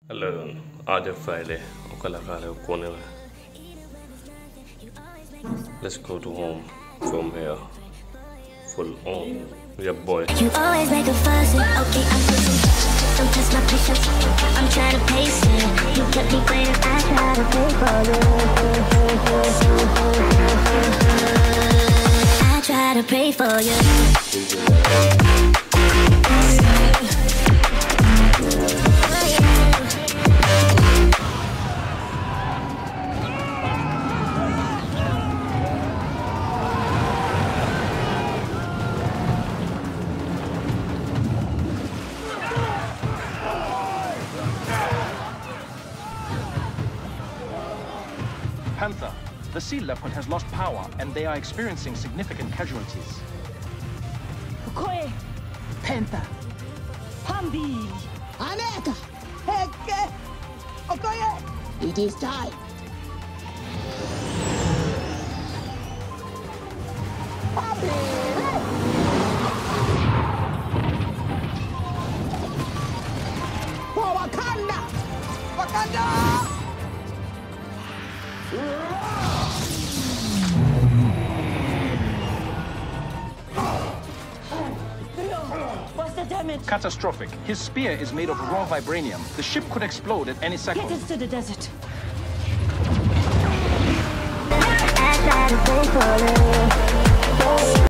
Hello, आज Friday. Let's go to home from here. Full on. Yeah, boy. You always make a fuss. Okay, I'm fixing. Don't test my patience. I'm trying to pace it. You kept me waiting. I try to pay for you. I try to pray for you. Panther, the sea leopard has lost power and they are experiencing significant casualties. Okoye! Panther! Hambi! Aneka! Heke! Okoye! It is time! For Wakanda! Wakanda! What's the damage? Catastrophic. His spear is made of raw vibranium. The ship could explode at any second. Get us to the desert. I try to pray for you.